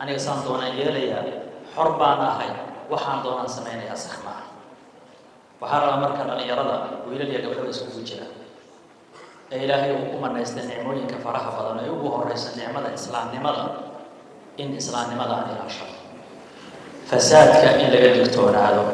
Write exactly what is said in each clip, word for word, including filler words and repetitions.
aniga saan doonaan yeelayaa xor baan ahay waxaan doonaan samaynayaa sax maaha waxaa rabaa marka dhalinyarada wiilal iyo gabdhaba iskugu jira ee ilaahay uu ku manaystay nicmooyinka faraha badan ee ugu horeysa nicmada islaamnimada in islaamnimada aan ilaasho fasaadka in laga digtoonaado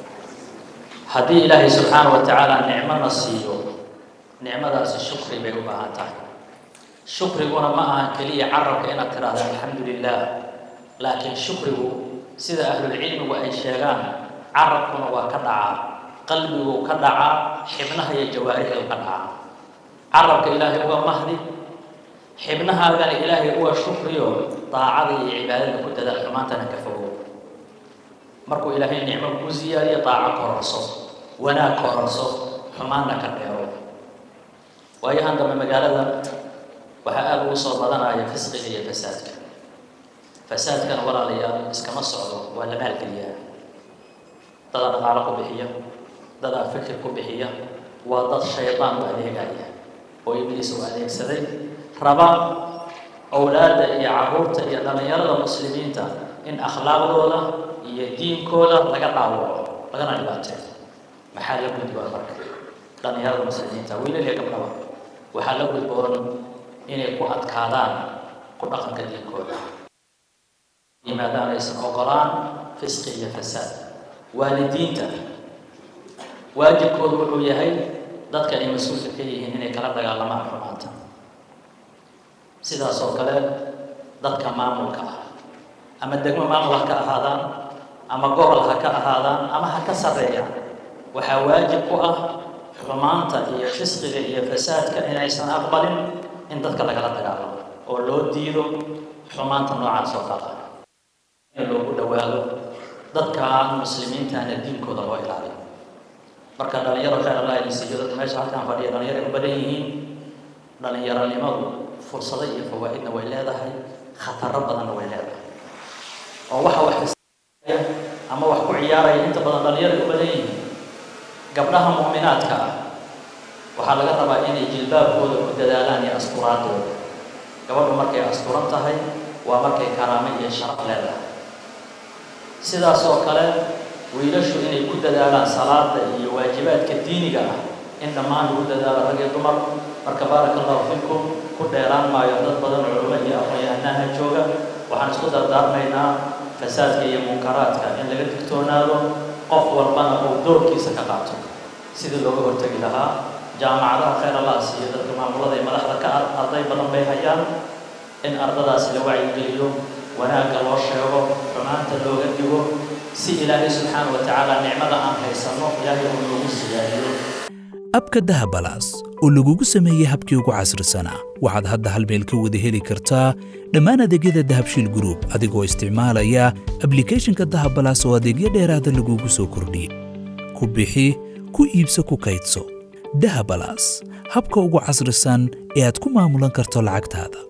haddii ilaahay subxaanahu wa tacaala nicmana siiyo nicmadaasi shukri bay u baahan tahay shukriguna ma aha keliya carabka inaad tiraahdo alxamdulilah laakiin shukrigu sida ahlulcilmigu ay sheegaan carabkuna waa ka dhacaa qalbigu ka dhacaa xibnaha iyo jawaarixdu ka dhacaa carabka ilaahay uga mahdi xibnahaagana ilaahay uga shukriyo daacada iyo cibaadada ku dadaal xumaantana ka fogow markuu ilaahay nicmo ku ziyaadiyo daaco kororso wanaag kororso xumaanna ka dheero waayahan dambe magaalada waxaa aada ugu soo badanaya fisqiga iyo fasaadka fasaadkana walaalayaal iskama socdo waa la maalgeliyaa dadaa dhaqaalo ku bixiya dadaa fikir ku bixiya waa dad shaydaan u adeegaya oo ibliis u adeegsaday raba awlaadda iyo carruurta iyo dhallinyarada muslimiinta in akhlaaqdooda iyo diinkooda laga dhaawaco lagana dhibaateeyo maxaa la gudboon marka dhallinyarada muslimiinta wiilal iyo gabdhaba waxaa la gudboon inay ku adkaadaan ku dhaqanka diinkooda yimaadaan aysan ogolaan fisqi iyo fasaad waalidiinta waajibkoodu wuxuu yahay dadka ay mas-uulka ka yihiin inay kala dagaalamaan xumaanta sidaas oo kale dadka maamulka ah ama degmo maamul ha ka ahaadaan ama gobol ha ka ahaadaan ama ha ka sarreeyaan waxaa waajib ku ah xumaanta iyo fisqiga iyo fasaadka inaysan aqbalin in dadka lagala dagaalamo oo loo diido xumaanta noocaas oo kale in loogu dhawaado dadka muslimiintaana diinkooda loo ilaaliyo marka dhalinyaro khayr allah idin siiyo dadka meesha halkaan fadhiya dhalinyaro u badan yihiin dhalinyaronimadu fursado iyo fawaa'idna way leedahay khataro badanna way leedahay oo waxa wax ama wax ku ciyaaraya inta badan dhalinyaro u badan yihiin gabdhaha mu'minaadka ah waxaa laga rabaa inay jilbaabkooda ku dadaalaan iyo asturaadooda gabadhu markay asturan tahay waa markay karaamo iyo sharaf leedahay sidaas oo kale wiilashu inay ku dadaalaan salaada iyo waajibaadka diiniga ah in dhammaan lagu dadaalo rag iyo dumar marka baaraka allahu fiikum ku dheeraan maayo dad badan culimo iyo aqoon-yahanaha jooga waxaan isku dardaarmaynaa fasaadka iyo munkaraadka in laga digtoonaado qof walbana uu doorkiisa ka qaato sidii looga hortagi lahaa jaamacadaha khayr allah siiyo dadka maamulada iyo madaxda ka arday badan bay hayaan in ardadaasi la wacyigeliyo wanaagga loo sheego xumaanta looga digo si ilaahay subxaanahu wa tacaala nicmada aan haysanno ilaahay uu noogu siyaadiyo abka dahabalaas oo lagugu sameeyey habkii ugu casrisanaa waxaad hadda hal meel ka wada heli kartaa dhammaan adeegyada dahabshiil group adigoo isticmaalaya ablicathonka dahabalaas oo adeegyo dheeraada lagugu soo kordhiyey ku bixi ku iibso ku kaydso dahabalaas habka ugu casrisan ee aad ku maamulan karto lacagtaada.